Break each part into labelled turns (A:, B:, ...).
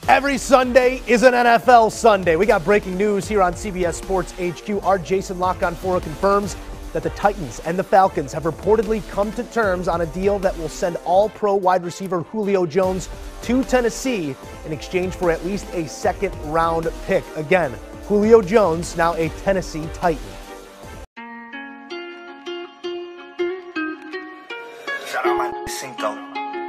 A: Every Sunday is an NFL Sunday. We got breaking news here on CBS Sports HQ. Our Jason Lock-on-Fora confirms that the Titans and the Falcons have reportedly come to terms on a deal that will send all-pro wide receiver Julio Jones to Tennessee in exchange for at least a second-round pick. Again, Julio Jones, now a Tennessee Titan.
B: Shout out my Cinco.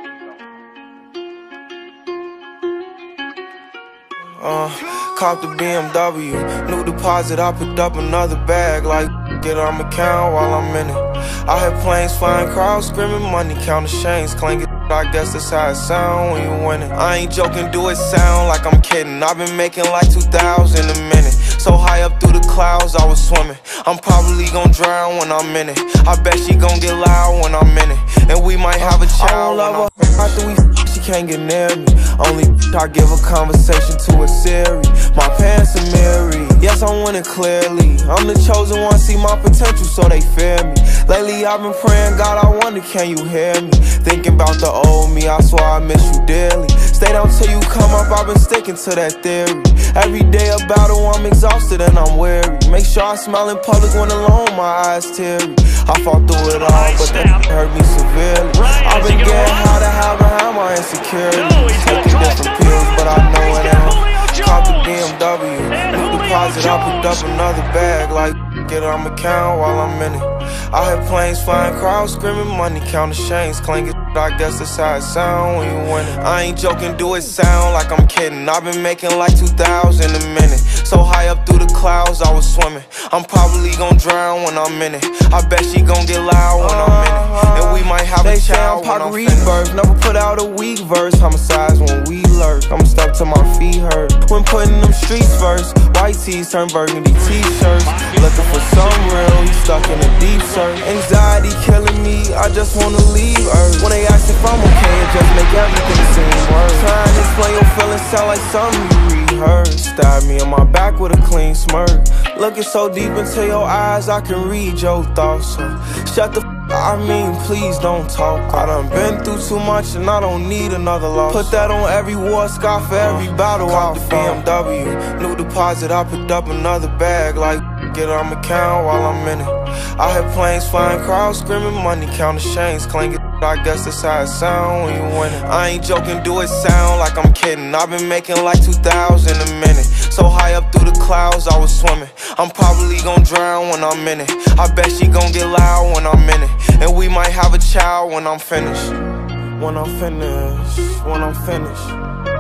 C: Caught the BMW, new deposit, I picked up another bag, like get on my count while I'm in it. I had planes flying, crowds screaming, money counting chains clanking. I guess that's how it sound when you win it. I ain't joking, do it sound like I'm kidding. I've been making like 2,000 a minute. So high up through the clouds, I was swimming. I'm probably gon' drown when I'm in it. I bet she gon' get loud when I'm in it. And we might have a child. I love her after we she can't get near me. Only I give a conversation to a Siri. My pants are mirrored. Yes, I'm winning clearly. I'm the chosen one, see my potential, so they fear me. Lately I've been praying, God, I wonder, can you hear me? Thinking about the old me, I swear I miss you dearly. Stay down till you come up, I've been sticking to that theory. Every day a battle, I'm exhausted and I'm weary. Make sure I smile in public when alone, my eyes teary. I fought through it all, but that hurt me severely. I've been getting how to hide behind my insecurity. Taking different pills, but I know it ain't. Caught the BMW, new deposit, I picked up another bag, like get on my count while I'm in it. I had planes flying, crowds screaming, money counting chains clanking. I guess that's how it sound when you win it. I ain't joking, do it sound like I'm kidding. I've been making like 2,000 a minute. So high up through the clouds, I was swimming. I'm probably gon' drown when I'm in it. I bet she gon' get loud when I'm in it. And we might have a child when I'm finished. Never put out a weak verse. Homicides when we lurk. I'm stuck till my feet hurt. When putting them streets first, white tees turn burgundy t-shirts. Looking for some real, he stuck in a deep search. Anxiety killing me, I just wanna leave Earth. When they ask if I'm okay, it just make everything seem worse. Trying to explain your feelings sound like something you rehearsed. Stab me in my back with a clean smirk. Looking so deep into your eyes, I can read your thoughts. So shut the I mean, please don't talk. I done been through too much and I don't need another loss. Put that on every war scar for every battle. Caught the BMW, new deposit, I picked up another bag, like get on my count while I'm in it. I had planes flying, crowds screaming, money counting chains clanking. I guess that's how it sound when you win it. I ain't joking, do it sound like I'm kidding. I've been making like 2,000 a minute. So high up through the clouds, I was swimming. I'm probably gon' drown when I'm in it. I bet she gon' get loud when I'm in it. And we might have a child when I'm finished. When I'm finished, when I'm finished.